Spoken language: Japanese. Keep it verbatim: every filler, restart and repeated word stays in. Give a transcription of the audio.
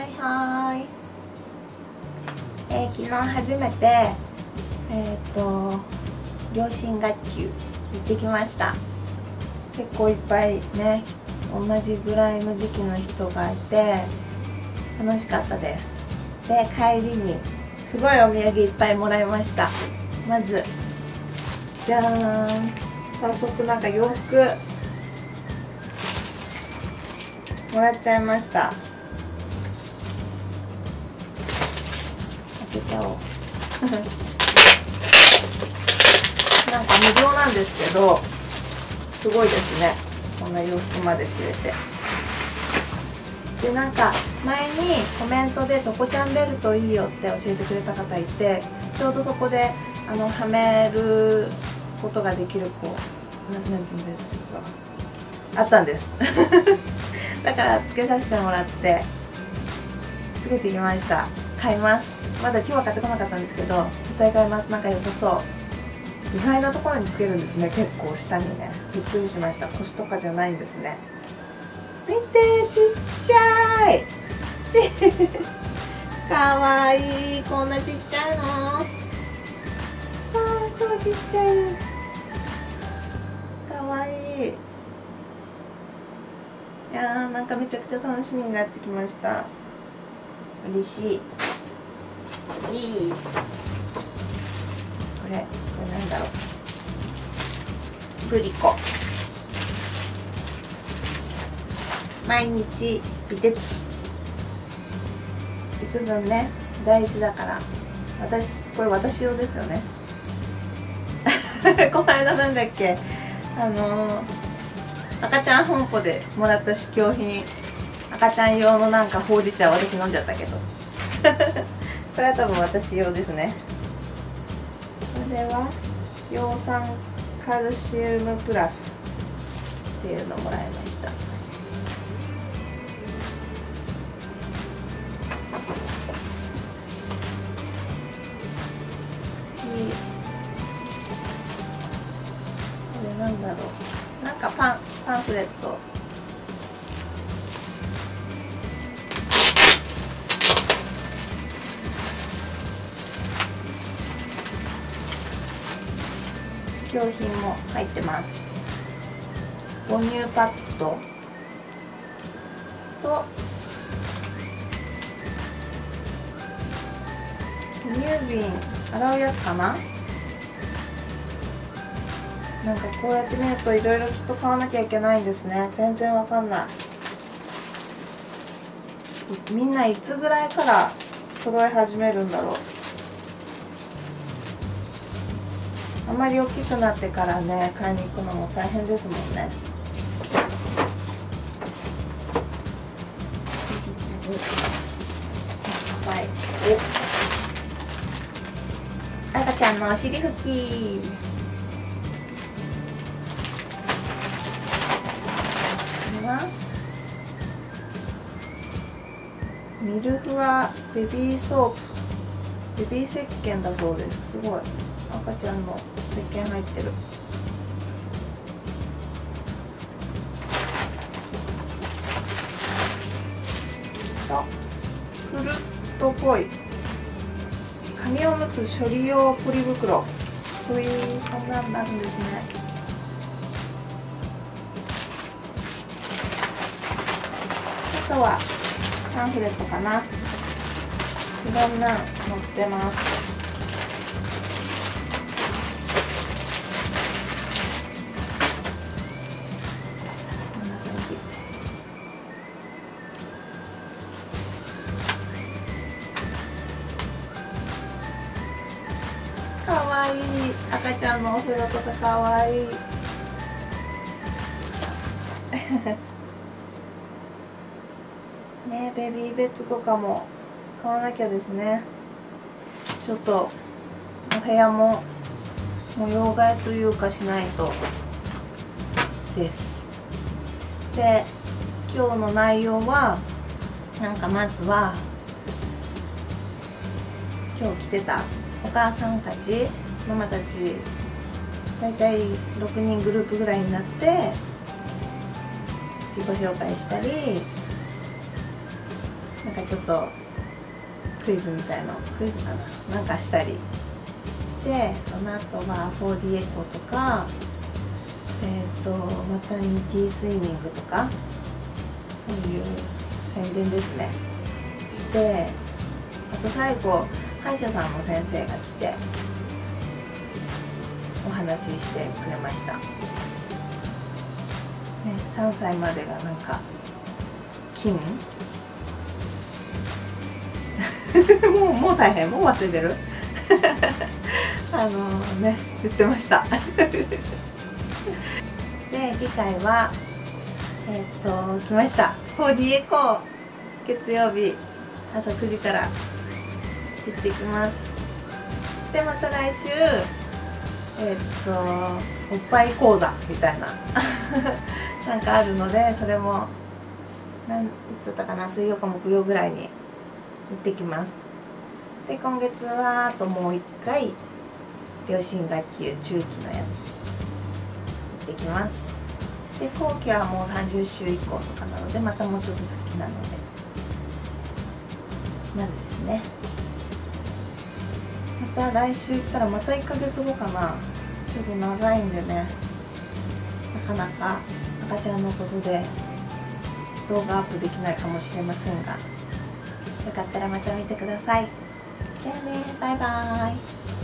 はーい、えー、昨日初めてえっ、ー、と両親学級行ってきました。結構いっぱいね、同じぐらいの時期の人がいて楽しかったです。で、帰りにすごいお土産いっぱいもらいました。まずじゃーん、早速なんか洋服もらっちゃいました。開けちゃおうなんか無料なんですけどすごいですね、こんな洋服までくれて。で、なんか前にコメントでトコちゃんベルトいいよって教えてくれた方いて、ちょうどそこであのはめることができるこうなんていうんですか、あったんですだからつけさせてもらってつけてきました。買います。まだ今日は買ってこなかったんですけど絶対買います。なんか良さそう。意外なところにつけるんですね。結構下にね、びっくりしました。腰とかじゃないんですね。見て、ちっちゃいちかわいい。こんなちっちゃいの。あー、超ちっちゃい。かわいい。いやー、なんかめちゃくちゃ楽しみになってきました。嬉しい。いい。これ、これなんだろう。グリコ。毎日微鉄。鉄分ね、大事だから。私、これ私用ですよね。この間なんだっけ、あのー、赤ちゃん本舗でもらった試供品。赤ちゃん用のなんかほうじ茶、私飲んじゃったけど。これは多分私用ですね。これは葉酸カルシウムプラスっていうのもらいました。これなんだろう、なんかパンパンフレット。試供品も入ってます。母乳パッドと哺乳瓶洗うやつかな。なんかこうやって見るといろいろきっと買わなきゃいけないんですね。全然わかんない。みんないつぐらいから揃え始めるんだろう。あんまり大きくなってからね、買いに行くのも大変ですもんね。はい、お、赤ちゃんのお尻拭き。これはミルフワベビーソープ、ベビー石鹸だそうです。すごい、赤ちゃんの石鹸入ってる。とフルットポイ紙おむつ処理用ポリ袋。そういう、そんなんなるんですね。あとはパンフレットかな。いろんなの載ってます。かわいい。赤ちゃんのお風呂とかかわいいね。ベビーベッドとかも買わなきゃですね。ちょっとお部屋も模様替えというかしないとです。で、今日の内容はなんかまずは今日来てたお母さんたち、ママたち、だいたいろくにんグループぐらいになって自己紹介したり、 なんかちょっとクイズみたいのクイズかななんかしたりして、その後は フォーディー エコとか、えっとマタニティスイミングとか、そういう宣伝ですねして、あと最後歯医者さんの先生が来てお話ししてくれました、ね、さんさいまでがなんか金もうもう大変、もう忘れてるあのね言ってましたで次回はえっと来ました フォーディー エコー、月曜日朝くじから行ってきます。でまた来週えっとおっぱい講座みたいななんかあるので、それもなんいつだったかな、水曜か木曜ぐらいに行ってきます。で今月はあともう一回両親学級中期のやつ行ってきます。で後期はもうさんじゅっしゅ以降とかなので、またもうちょっと先なのでまだですね。また来週行ったらまたいっかげつごかな。ちょっと長いんでね、なかなか赤ちゃんのことで動画アップできないかもしれませんが、よかったらまた見てください。じゃあね、バイバーイ。